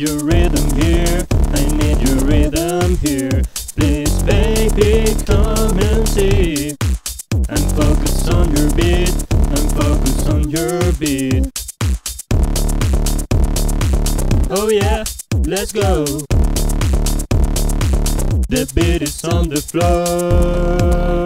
your rhythm here, I need your rhythm here. Please baby come and see. I'm focused on your beat, I'm focused on your beat. Oh yeah, let's go. The beat is on the floor.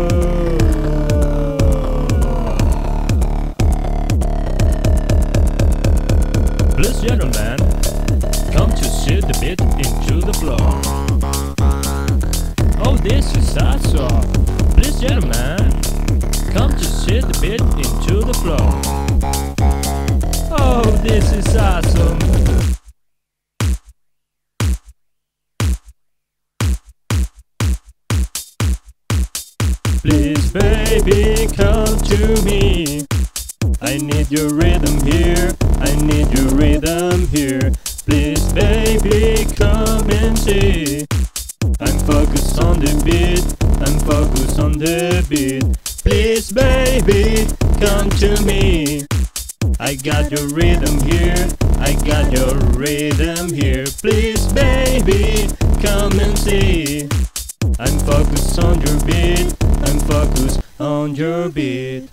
Please gentlemen, come to shoot the beat into the floor. Oh, this is awesome. Please gentlemen, come to shoot the beat into the floor. Oh, this is awesome. Please baby come to me. I need your rhythm here, I need your rhythm here. Please baby come and see. I'm focused on the beat, I'm focused on the beat. Please baby come to me. I got your rhythm here, I got your rhythm here. Please baby come and see. I'm focused on your beat, I'm focused on your beat.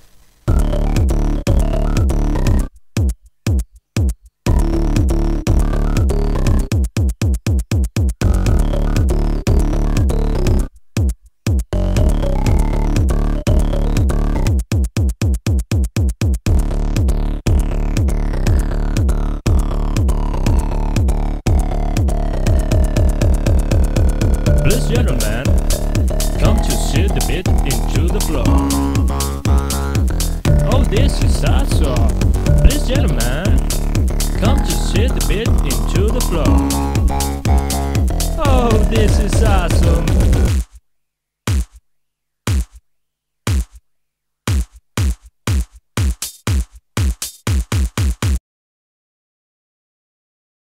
Please gentlemen, come to shoot the beat into the floor. Oh, this is awesome. Please gentlemen, come to shoot the beat into the floor. Oh, this is awesome.